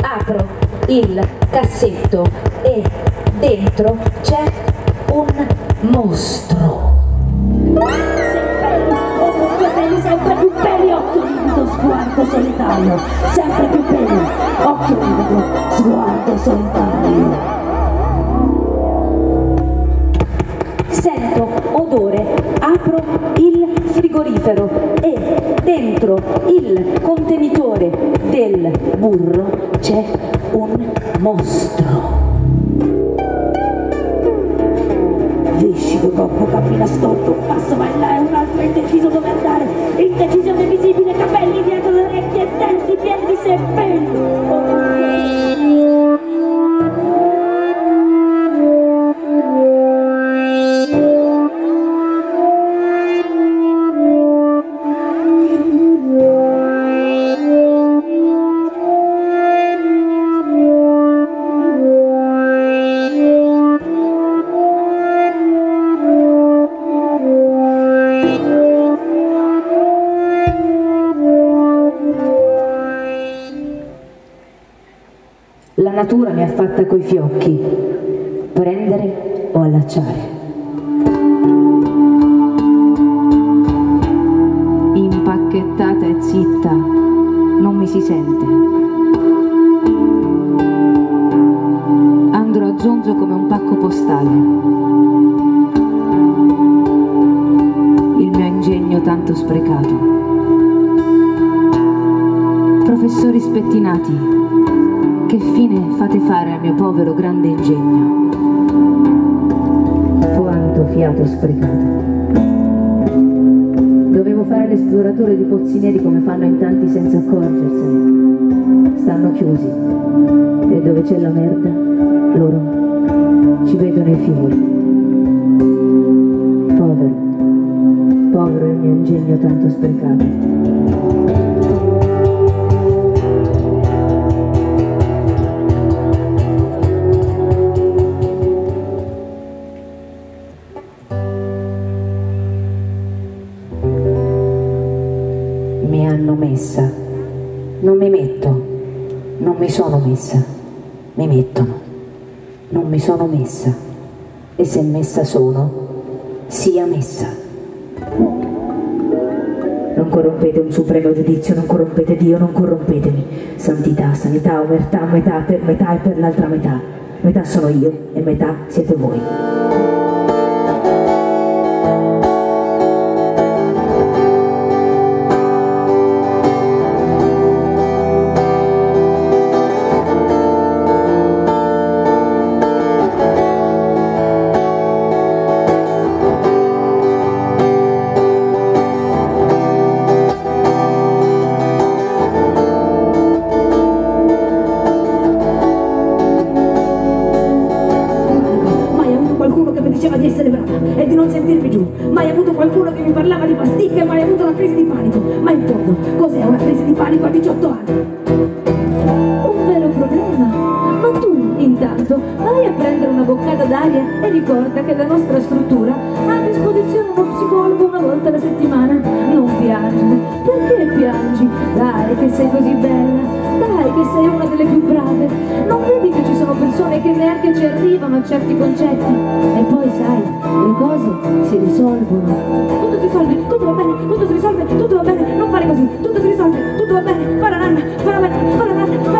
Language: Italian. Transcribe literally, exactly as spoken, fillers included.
apro il cassetto e dentro c'è un mostro. Sempre più belli, occhio livido, sguardo solitario, sempre più belli, occhio livido, sguardo solitario. Sento odore, apro il frigorifero e dentro il contenitore del burro c'è un mostro. Viscido corpo cammina storto, un passo va in là e un altro indeciso dove andare, indecisione visibile, capelli dietro le orecchie e denti pieni di serpenti. La natura mi ha fatta coi fiocchi, prendere o allacciare. Impacchettata e zitta, non mi si sente. Andrò a zonzo come un pacco postale. Il mio ingegno tanto sprecato. Professori spettinati, che fine fate fare al mio povero grande ingegno? Quanto fiato sprecato. Dovevo fare l'esploratore di pozzi neri come fanno in tanti senza accorgersene. Stanno chiusi e dove c'è la merda, loro ci vedono i fiori. Povero, povero il mio ingegno tanto sprecato. Mi hanno messa, non mi metto, non mi sono messa, mi mettono, non mi sono messa, e se messa sono, sia messa. Non corrompete un supremo giudizio, non corrompete Dio, non corrompetemi. Santità, sanità, omertà, metà per metà e per l'altra metà. Metà sono io e metà siete voi. Di essere brava e di non sentirmi giù. Mai avuto qualcuno che mi parlava di pasticche, mai avuto una crisi di panico. Ma in fondo, cos'è una crisi di panico a diciotto anni? Un vero problema. Ma tu, intanto, vai a prendere una boccata d'aria e ricorda che la nostra struttura ha a disposizione uno psicologo una volta alla settimana. Non piangere. Perché piangi? Dai, che sei così bella. Dai, che sei una delle più brave. Non vedi che ci sono persone che neanche ci arrivano a certi concetti? E poi sai, le cose si risolvono. Tutto si risolve, tutto va bene, tutto si risolve, tutto va bene, non fare così, tutto si risolve, tutto va bene, fare la nanna, fare la nanna, fare la nanna,